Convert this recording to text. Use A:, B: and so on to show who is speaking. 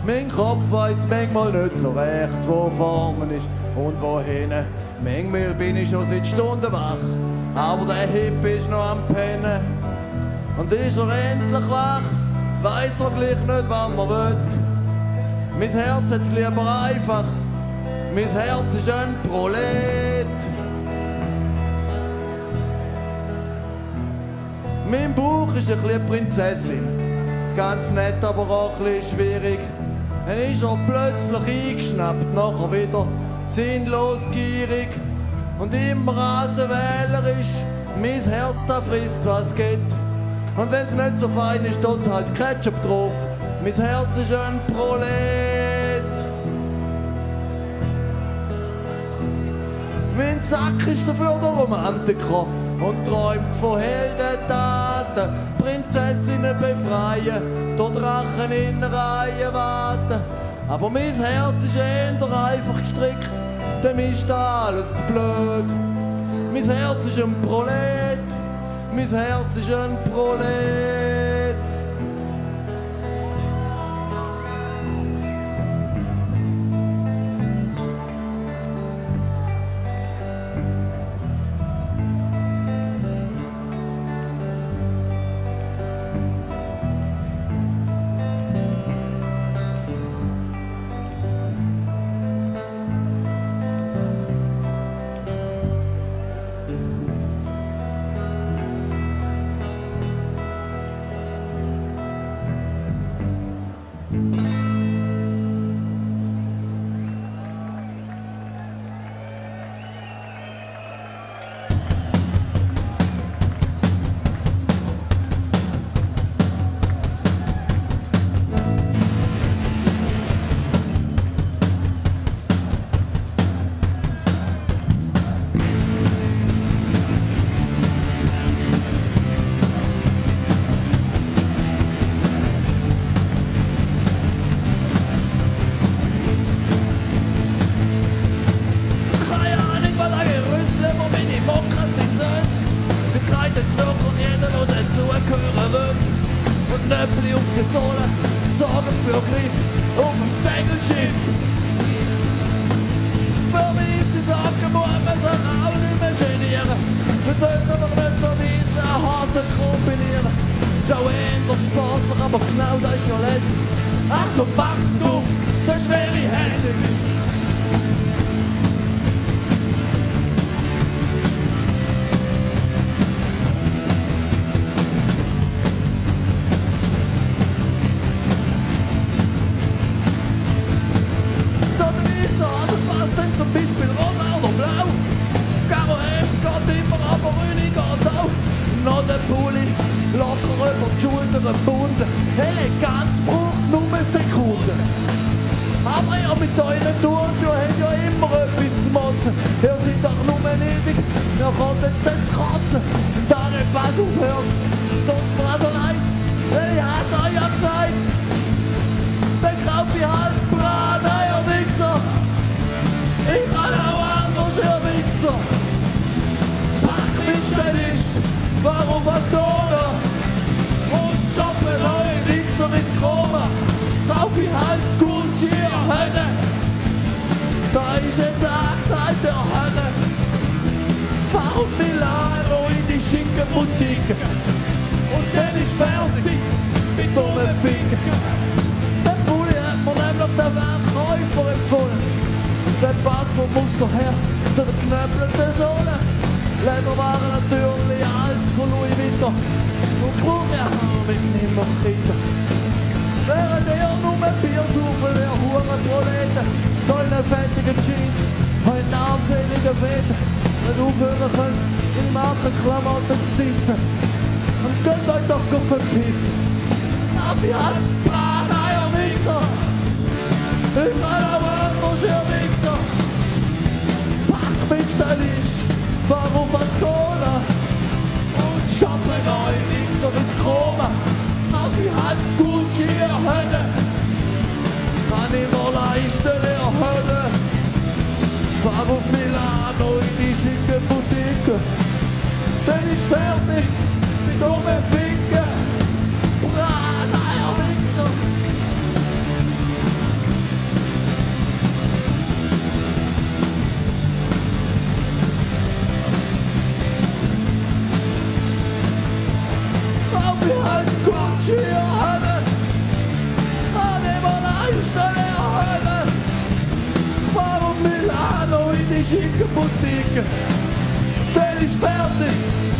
A: Mein Kopf weiss manchmal nicht so recht, wo vorne ist und wohin. Manchmal bin ich schon seit Stunden wach, aber der Hip ist noch am Pennen. Und ist er endlich wach, weiss er gleich nicht, wann er will. Mein Herz hat's lieber einfach, mein Herz ist ein Prolet. Mein Bauch ist ein bisschen Prinzessin, ganz nett, aber auch ein bisschen schwierig. Dann ist er plötzlich eingeschnappt, nachher wieder sinnlos gierig. Und immer rasenwählerisch, mein Herz da frisst, was geht. Und wenn's nicht so fein ist, tut's halt Ketchup drauf. Mein Herz ist ein Prolet. Mein Sack ist dafür der Romantiker und träumt von Heldentaten. Prinzessinnen befreien, der Drachen in Reihen warten. Aber mein Herz ist eher einfach gestrickt, dem ist da alles zu blöd. Mein Herz ist ein Prolet, mein Herz ist ein Prolet. Knöppel auf der Sohle, sorgen für Griff auf dem Segelschiff. Für mich ist die Sache, muss man sich auch nicht mehr genieren. Man sollte doch nicht so weisse Hase kombinieren. Schau eher sportlich, aber genau das ist ja lässig. Ach so, mach du, so schwer wie hässig. Locker über die Schultern gebunden. Eleganz braucht nur Sekunden. Aber ihr mit euren Turnschuhen habt ja immer etwas zu motzen. Ihr seid doch nur nötig, ihr kommt jetzt zu kratzen. Da nicht bald aufhört, tut's mir also leid. Ich hab's euch ja gesagt. Dann kauf ich halt Brat, ihr Wichser. Ich kann auch anders, ihr Wichser. Pack mich stellig, warum was geht? Shoppen neue Wichser ins Chroma, kauf ich halt Gucci Hölle. Da ist jetzt angesagt der Hölle. Fahr auf Milano in die schicke Boutique und dann ist fertig mit dummen Ficken. Den Pulli hat mir nämlich der Verkäufer empfohlen. Der passt vom Muster her zu der knöppelten Sohle. Lederwaren natürlich als von Louis Vuitton. Und braucht ja mit nimmer Kinder. Während ihr nur Bier saufen, ihr Hurenproleten, tolle fettige Jeans, heute armselige Fette, nicht aufhören könnt, in Markenklamotten zu dissen. Und könnt euch doch gut verpissen. Darf ich halt Brateier, Wichser? Ich kann aber anders, ihr Wichser. Pack mit Stylist, fahr auf Ascona und shoppe neue Wichser ins Chroma. Auf ich halt Gucci Hölle. Kann ich mir leisten, ihr Hölle. Fahr auf Milano in die schicke Boutique. Dann ist fertig mit dummen Ficken. Brateier, Wichser. Schierhölle, an dem Leistelle Hölle. Fahr auf Milano in die schicke Boutique, der ist fertig.